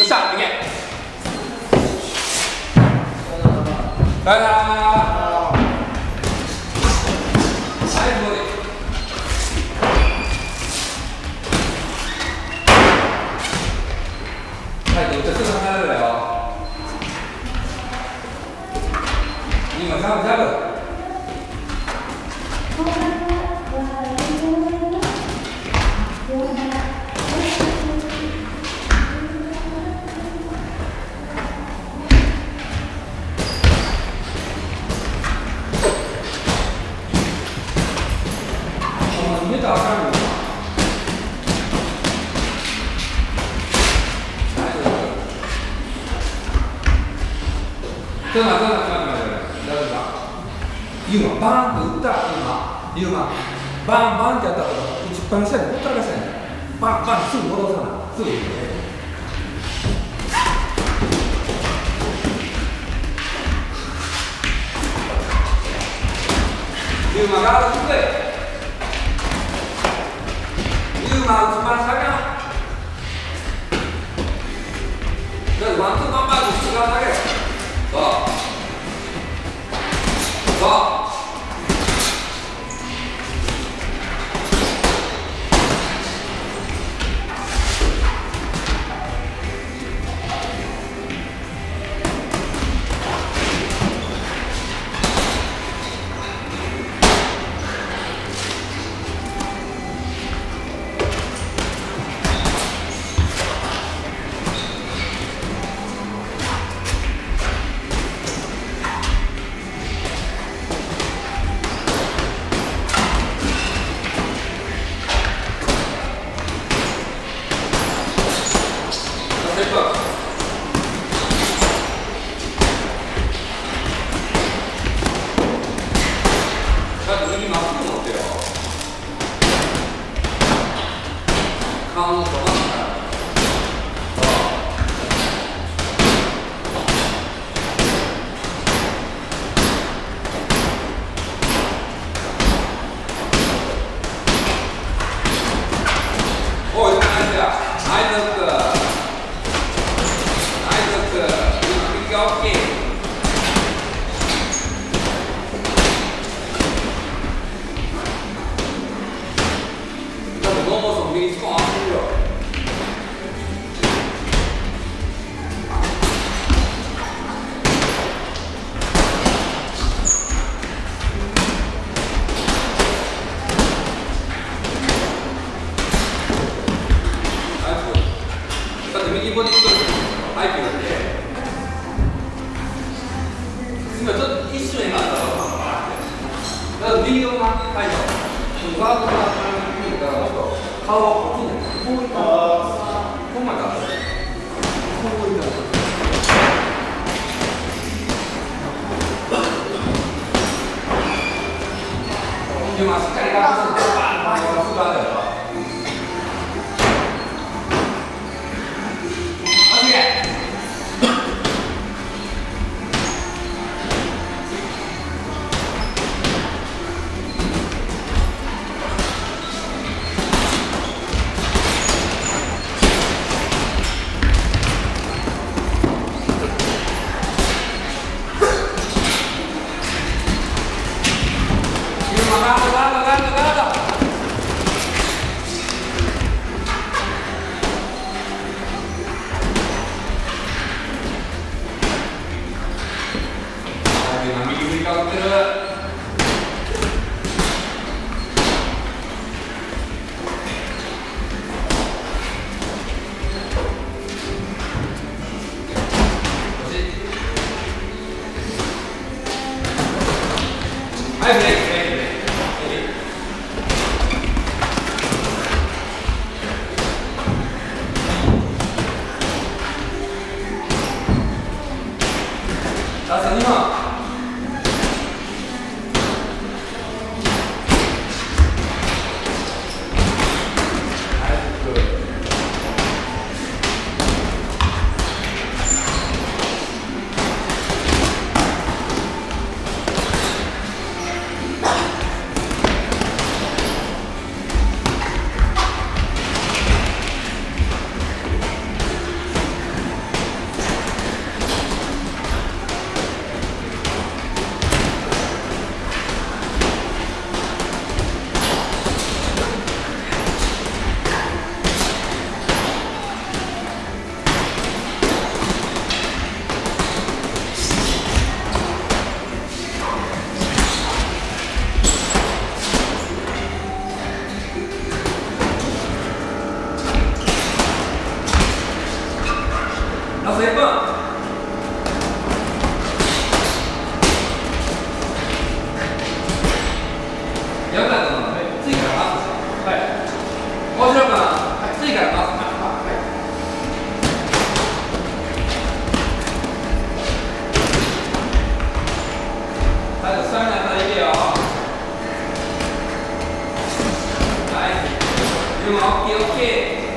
した、いけ。さよなら。はい、もうで。はい、どっちすぐ離れるよ。今、ジャブ、ジャブ。逃げたらあかんよ。ちょっと待って、大丈夫か。ユーマ、バーンって打った、ユーマ、バーンバーンってやったら、打ちっぱなしやで、ほったらかしやで。バンバン、すぐ戻さない。すぐ行くね。ユーマ、ガードしてくれ。ユーマ、打ちっぱなしあかん。ワンツーバンバーンと違うだけよ。そう。そう。右ボディストレッチ入ってくるんで、今ちょっと一瞬今だから右のな、はい、ガードがもっと顔をこっちにこういったこうまでこういったでもしっかりガードしてバーンバーンバーンだよ。ガードラス1分。やばいかな。次から回す。はい。面白いかな。次から回す。最後スタミナからいけよ。はい。でもオッケーオッケー。